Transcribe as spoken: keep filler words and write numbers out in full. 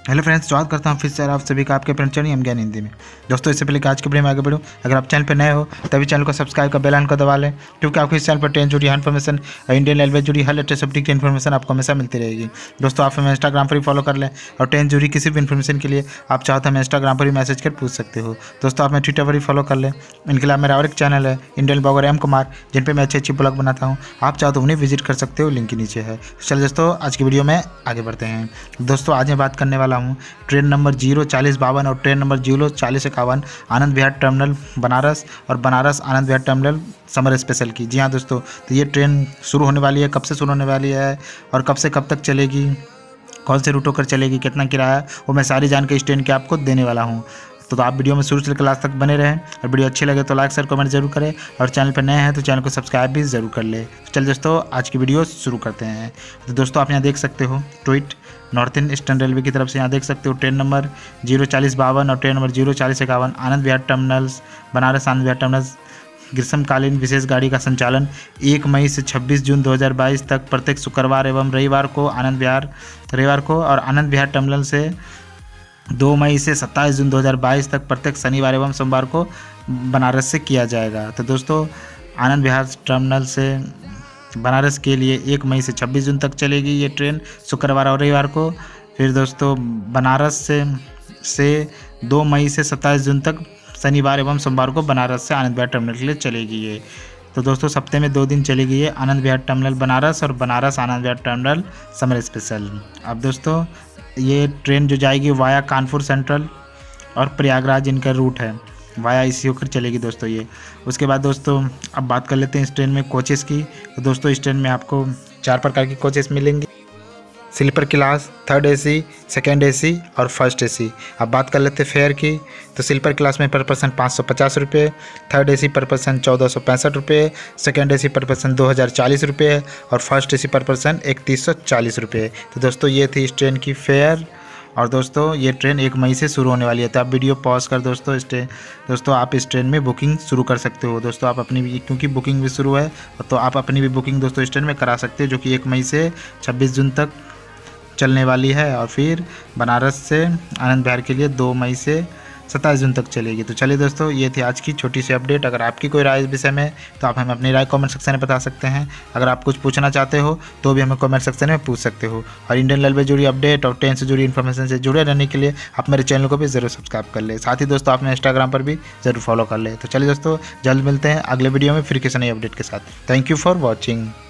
Hello friends, स्वागत करता हूं फिर से आप सभी का आपके अपने चैनल हम ज्ञान हिंदी में। दोस्तों, इससे पहले कि आज के वीडियो में आगे बढ़ूं, अगर आप चैनल पर नए हो तभी चैनल को सब्सक्राइब कर बेल आइकन को दबा लें, क्योंकि आपको इस चैनल पर ट्रेन जुड़ी हर इन्फॉर्मेशन और इंडियन रेलवे जुड़ी हर लेटेस्ट अपडेट की इन्फॉर्मेशन आपको हमेशा मिलती रहेगी। दोस्तों, आप हमें इंस्टाग्राम पर भी फॉलो कर लें और ट्रेन जुड़ी किसी भी इन्फॉर्मेशन के लिए आप चाहो तो हमें इंस्टाग्राम पर भी मैसेज कर पूछ सकते हो। दोस्तों, आप हमें ट्विटर पर भी फॉलो कर लें। इनके अलावा मेरा और एक चैनल है इंडियन ब्लॉगर एम कुमार, जिन पर मैं अच्छी अच्छी ब्लॉग बनाता हूँ। आप चाहो तो उन्हें विजिट कर सकते हो, लिंक नीचे है। चलिए दोस्तों, आज की वीडियो में आगे बढ़ते हैं। दोस्तों, आज मैं बात करने वाला हूँ ट्रेन नंबर जीरो चालीस बावन और ट्रेन नंबर जीरो चालीस इक्यावन आनंद विहार टर्मिनल बनारस और Banaras Anand Vihar terminal summer special की। जी हाँ दोस्तों, तो ये ट्रेन शुरू होने वाली है, कब से शुरू होने वाली है और कब से कब तक चलेगी, कौन से रूट होकर चलेगी, कितना किराया, वो मैं सारी जानकारी इस ट्रेन की आपको देने वाला हूँ। तो, तो आप वीडियो में शुरू से लेकर लास्ट तक बने रहें और वीडियो अच्छी लगे तो लाइक शेयर कमेंट जरूर करें और चैनल पर नए हैं तो चैनल को सब्सक्राइब भी जरूर कर ले। चलिए दोस्तों, आज की वीडियो शुरू करते हैं। तो दोस्तों, आप यहाँ देख सकते हो ट्वीट नॉर्थ ईस्टर्न रेलवे की तरफ से यहाँ देख सकते हो ट्रेन नंबर जीरो चालीस बावन और ट्रेन नंबर जीरो चालीस इक्यावन आनंद विहार टर्मिनल्स बनारस आनंद विहार टर्मिनल्स ग्रीष्मकालीन विशेष गाड़ी का संचालन एक मई से छब्बीस जून दो हज़ार बाईस तक प्रत्येक शुक्रवार एवं रविवार को आनंद विहार रविवार को और आनंद विहार टर्मिनल से दो मई से सत्ताईस जून दो हज़ार बाईस तक प्रत्येक शनिवार एवं सोमवार को बनारस से किया जाएगा। तो दोस्तों, आनंद विहार टर्मिनल से बनारस के लिए एक मई से छब्बीस जून तक चलेगी ये ट्रेन, शुक्रवार और रविवार को। फिर दोस्तों, बनारस से से दो मई से सत्ताईस जून तक शनिवार एवं सोमवार को बनारस से आनंद विहार टर्मिनल के लिए चलेगी ये। तो दोस्तों, सप्ताह में दो दिन चलेगी ये आनंद विहार टर्मिनल बनारस और Banaras Anand Vihar terminal summer special. अब दोस्तों, ये ट्रेन जो जाएगी वाया कानपुर सेंट्रल और प्रयागराज इनका रूट है, वाया इसी होकर चलेगी दोस्तों ये। उसके बाद दोस्तों, अब बात कर लेते हैं इस ट्रेन में कोचेस की। तो दोस्तों, इस ट्रेन में आपको चार प्रकार की कोचेस मिलेंगी: sleeper class, third AC, second AC और फर्स्ट एसी। अब बात कर लेते हैं फेयर की। तो स्लीपर क्लास में पर पर्सन पाँच सौ पचास रुपये, थर्ड एसी पर पर्सन चौदह सौ पैंसठ रुपये, सेकेंड एसी पर पर्सन दो हज़ार चालीस रुपये और फर्स्ट एसी पर पर्सन इकतीस सौ चालीस रुपये। तो दोस्तों, ये थी इस ट्रेन की फेयर। और दोस्तों, ये ट्रेन एक मई से शुरू होने वाली है। तो आप वीडियो पॉज कर दोस्तों इस ट्रेन दोस्तों आप इस ट्रेन में बुकिंग शुरू कर सकते हो। दोस्तों, आप अपनी भी, क्योंकि बुकिंग भी शुरू है तो आप अपनी भी बुकिंग दोस्तों इस ट्रेन में करा सकते हो, जो कि एक मई से छब्बीस जून तक चलने वाली है और फिर बनारस से आनंद विहार के लिए दो मई से सत्ताईस जून तक चलेगी। तो चलिए दोस्तों, ये थी आज की छोटी सी अपडेट। अगर आपकी कोई राय इस विषय में तो आप हमें अपनी राय कमेंट सेक्शन में बता सकते हैं। अगर आप कुछ पूछना चाहते हो तो भी हमें कमेंट सेक्शन में पूछ सकते हो। और इंडियन रेलवे जुड़ी अपडेट और ट्रेन से जुड़ी इन्फॉर्मेशन से जुड़े रहने के लिए आप मेरे चैनल को भी ज़रूर सब्सक्राइब कर ले। साथ ही दोस्तों, आप मेरे इंस्टाग्राम पर भी ज़रूर फॉलो कर ले। तो चलिए दोस्तों, जल्द मिलते हैं अगले वीडियो में फिर किसी नई अपडेट के साथ। Thank you for watching.